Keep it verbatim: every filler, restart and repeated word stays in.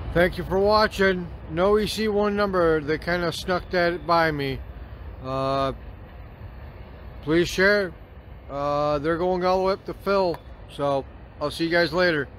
Thank you for watching. No E C one number. They kind of snuck that by me. Uh, please share. Uh, they're going all the way up to Phil. So I'll see you guys later.